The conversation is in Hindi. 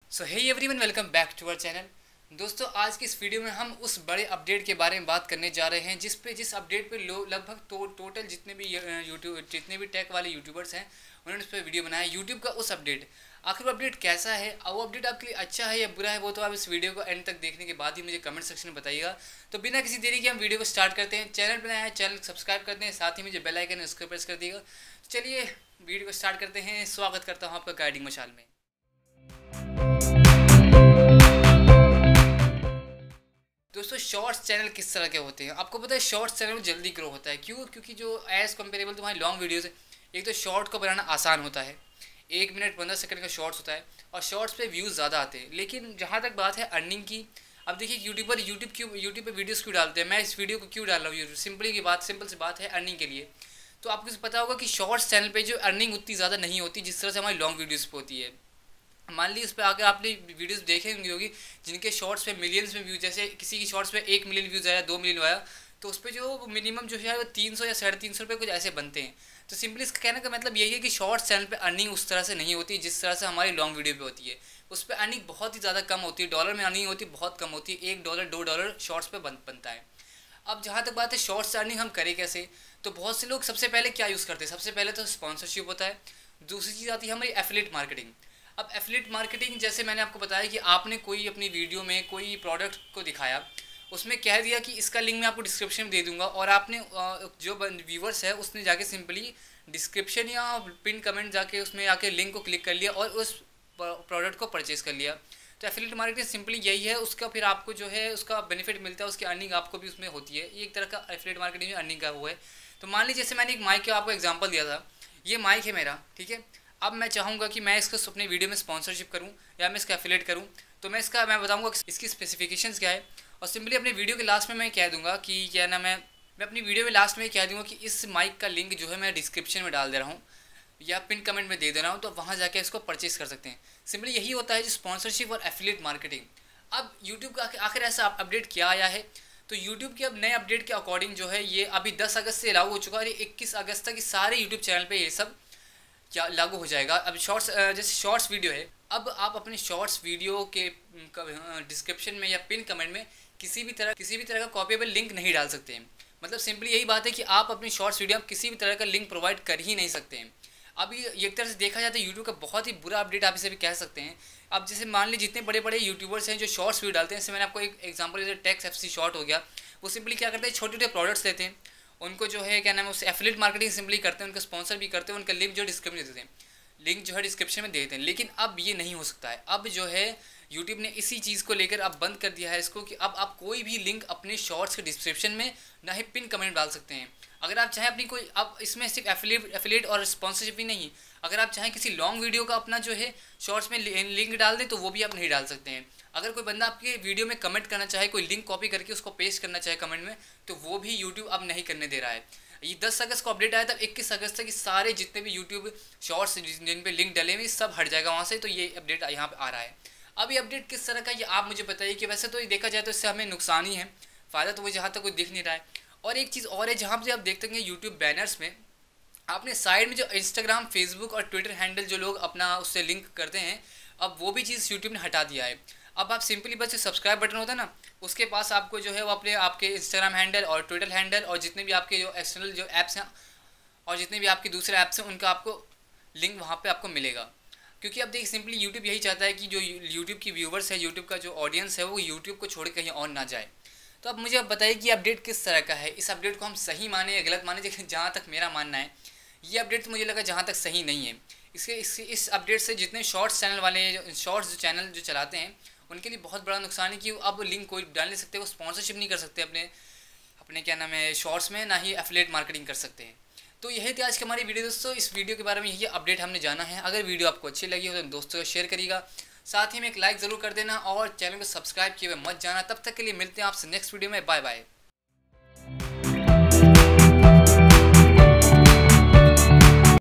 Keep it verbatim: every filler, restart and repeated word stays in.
So hey everyone, welcome back to our channel. दोस्तों, आज की इस वीडियो में हम उस बड़े अपडेट के बारे में बात करने जा रहे हैं जिस पे जिस अपडेट पे लो लगभग तो टोटल जितने भी यूट्यूब जितने भी टेक वाले यूट्यूबर्स हैं उन्होंने उस पर वीडियो बनाया। यूट्यूब का उस अपडेट, आखिर वो अपडेट कैसा है और वो अपडेट आपके लिए अच्छा है या बुरा है, वो तो आप इस वीडियो को एंड तक देखने के बाद ही मुझे कमेंट सेक्शन में बताइएगा। तो बिना किसी देरी के हम वीडियो को स्टार्ट करते हैं। चैनल पर नया है, चैनल सब्सक्राइब करते हैं, साथ ही मुझे बेल आइकन उसको प्रेस कर दिएगा। चलिए वीडियो को स्टार्ट करते हैं। स्वागत करता हूँ आपका गाइडिंग मशाल में। दोस्तों, शॉर्ट्स चैनल किस तरह के होते हैं आपको पता है? शॉर्ट्स चैनल जल्दी ग्रो होता है। क्यों? क्योंकि जो एज कंपेरेबल तुम्हारी लॉन्ग वीडियोस है, एक तो शॉर्ट को बनाना आसान होता है, एक मिनट पंद्रह सेकंड का शॉर्ट्स होता है और शॉर्ट्स पे व्यूज़ ज़्यादा आते हैं। लेकिन जहाँ तक बात है अर्निंग की, अब देखिए यूट्यूबर यूट्यूब क्यों यूट्यूब पे वीडियोस क्यों डालते हैं? मैं इस वीडियो को क्यों डाल रहा हूँ यूट्यूब? सिंपली की बात सिंपल सी बात है, अर्निंग के लिए। तो आपको पता होगा कि शॉर्ट्स चैनल पर जो अर्निंग उतनी ज़्यादा नहीं होती जिस तरह से हमारी लॉन्ग वीडियोज़ पर होती है। मान ली उस पर आकर आपने वीडियोस देखे होंगे होगी जिनके शॉर्ट्स पे मिलियंस में व्यूज, जैसे किसी की शॉर्ट्स पे एक मिलियन व्यूज आया, दो मिलियन आया, तो उस पर जो मिनिमम जो है वो तीन सौ या साढ़े तीन सौ रुपये कुछ ऐसे बनते हैं। तो सिंपली इसका कहने का मतलब यही है कि शॉर्ट्स चैनल पे अर्निंग उस तरह से नहीं होती जिस तरह से हमारी लॉन्ग वीडियो पे होती है। उस पर अर्निंग बहुत ही ज़्यादा कम होती है, डॉलर में अर्निंग होती है बहुत कम होती है, एक डॉलर दो डॉलर शॉर्ट्स पे बन बनता है। अब जहाँ तक बात है शॉर्ट्स अर्निंग हम करें कैसे, तो बहुत से लोग सबसे पहले क्या यूज़ करते हैं? सबसे पहले तो स्पॉन्सरशिप होता है। दूसरी चीज़ आती है हमारी एफिलिएट मार्केटिंग। अब एफिलिएट मार्केटिंग, जैसे मैंने आपको बताया कि आपने कोई अपनी वीडियो में कोई प्रोडक्ट को दिखाया, उसमें कह दिया कि इसका लिंक मैं आपको डिस्क्रिप्शन में दे दूंगा, और आपने जो व्यूवर्स है उसने जाके सिंपली डिस्क्रिप्शन या पिन कमेंट जाके उसमें आके लिंक को क्लिक कर लिया और उस प्रोडक्ट को परचेज़ कर लिया। तो एफिलिएट मार्केटिंग सिंपली यही है। उसका फिर आपको जो है उसका बेनिफिट मिलता है, उसकी अर्निंग आपको भी उसमें होती है। ये एक तरह का एफिलिएट मार्केटिंग में अर्निंग का हुआ है। तो मान लीजिए जैसे मैंने एक माइक का आपको एग्जांपल दिया था, ये माइक है मेरा, ठीक है। अब मैं चाहूँगा कि मैं इसको अपने वीडियो में स्पॉन्सरशिप करूँ या मैं इसका एफिलिएट करूँ, तो मैं इसका मैं बताऊँगा इसकी स्पेसिफिकेशंस क्या है, और सिंपली अपने वीडियो के लास्ट में मैं कह दूँगा कि क्या ना मैं मैं अपनी वीडियो में लास्ट में कह दूँगा कि इस माइक का लिंक जो है मैं डिस्क्रिप्शन में डाल दे रहा हूँ या पिन कमेंट में दे दे रहा हूँ, तो वहाँ जाके इसको परचेज़ कर सकते हैं। सिंपली यही होता है जो स्पॉन्सरशिप और एफिलिएट मार्केटिंग। अब यूट्यूब का आखिर ऐसा अपडेट क्या आया है, तो यूट्यूब के अब नए अपडेट के अकॉर्डिंग जो है ये अभी दस अगस्त से लागू हो चुका है और इक्कीस अगस्त तक सारे यूट्यूब चैनल पे ये सब क्या लागू हो जाएगा। अब शॉर्ट्स, जैसे शॉर्ट्स वीडियो है, अब आप अपने शॉर्ट्स वीडियो के डिस्क्रिप्शन में या पिन कमेंट में किसी भी तरह किसी भी तरह का कॉपीएबल लिंक नहीं डाल सकते हैं। मतलब सिंपली यही बात है कि आप अपनी शॉर्ट्स वीडियो में किसी भी तरह का लिंक प्रोवाइड कर ही नहीं सकते हैं। अभी एक तरह से देखा जाए तो यूट्यूब का बहुत ही बुरा अपडेट आप इसे भी कह सकते हैं। अब जैसे मान लीजिए जितने बड़े बड़े यूट्यूबर्स हैं जो शॉर्ट्स वीडियो डालते हैं, जैसे मैंने आपको एक एग्जांपल जैसे टेक्स एफसी शॉर्ट हो गया, वो सिंपली क्या करते हैं, छोटे छोटे प्रोडक्ट्स लेते हैं, उनको जो है क्या नाम है, उससे एफिलिएट मार्केटिंग सिंपली करते हैं, उनका स्पॉन्सर भी करते हैं, उनका लिंक जो डिस्क्रिप्शन में देते हैं लिंक जो है डिस्क्रिप्शन में दे देते हैं। लेकिन अब ये नहीं हो सकता है। अब जो है यूट्यूब ने इसी चीज़ को लेकर अब बंद कर दिया है इसको, कि अब आप कोई भी लिंक अपने शॉर्ट्स के डिस्क्रिप्शन में ना ही पिन कमेंट डाल सकते हैं। अगर आप चाहें अपनी कोई, अब इसमें सिर्फ एफिलिएट एफिलिएट और स्पॉन्सरशिप ही नहीं, अगर आप चाहें किसी लॉन्ग वीडियो का अपना जो है शॉर्ट्स में लिंक डाल दें तो वो भी आप नहीं डाल सकते हैं। अगर कोई बंदा आपके वीडियो में कमेंट करना चाहे, कोई लिंक कॉपी करके उसको पेस्ट करना चाहे कमेंट में, तो वो भी यूट्यूब अब नहीं करने दे रहा है। ये दस अगस्त को अपडेट आया, तब इक्कीस अगस्त तक सारे जितने भी यूट्यूब शॉर्ट्स जिन पे लिंक डले हुए सब हट जाएगा वहाँ से। तो ये अपडेट यहाँ पे आ रहा है। अब ये अपडेट किस तरह का, ये आप मुझे बताइए। कि वैसे तो ये देखा जाए तो इससे हमें नुकसान ही है, फ़ायदा तो मुझे जहाँ तक कोई दिख नहीं रहा है। और एक चीज़ और है, जहाँ से आप देखते हैं यूट्यूब बैनर्स में आपने साइड में जो इंस्टाग्राम, फेसबुक और ट्विटर हैंडल जो लोग अपना उससे लिंक करते हैं, अब वो भी चीज़ यूट्यूब ने हटा दिया है। अब आप सिंपली बस सब्सक्राइब बटन होता है ना, उसके पास आपको जो है वो अपने आपके इंस्टाग्राम हैंडल और ट्विटर हैंडल और जितने भी आपके जो एक्सटर्नल जो ऐप्स हैं और जितने भी आपके दूसरे ऐप्स हैं उनका आपको लिंक वहाँ पे आपको मिलेगा। क्योंकि अब देखिए सिंपली यूट्यूब यही चाहता है कि जो यूट्यूब की व्यूवर्स है, यूट्यूब का जो ऑडियंस है, वो यूट्यूब को छोड़ कहीं और ना जाए। तो अब मुझे अब बताइए कि अपडेट किस तरह का है। इस अपडेट को हम सही माने या गलत माने, लेकिन जहाँ तक मेरा मानना है ये अपडेट तो मुझे लगा जहाँ तक सही नहीं है। इसके इस इस अपडेट से जितने शॉर्ट्स चैनल वाले शॉर्ट्स जो चैनल जो चलाते हैं उनके लिए बहुत बड़ा नुकसान है कि अब लिंक कोई डाल नहीं सकते, वो स्पॉन्सरशिप नहीं कर सकते अपने अपने क्या नाम है शॉर्ट्स में, ना ही एफिलिएट मार्केटिंग कर सकते हैं। तो यही थी आज की हमारी वीडियो दोस्तों। इस वीडियो के बारे में यही अपडेट हमने जाना है। अगर वीडियो आपको अच्छी लगी हो तो दोस्तों को शेयर करिएगा, साथ ही में एक लाइक ज़रूर कर देना और चैनल को सब्सक्राइब किए हुए मत जाना। तब तक के लिए मिलते हैं आपसे नेक्स्ट वीडियो में। Bye bye.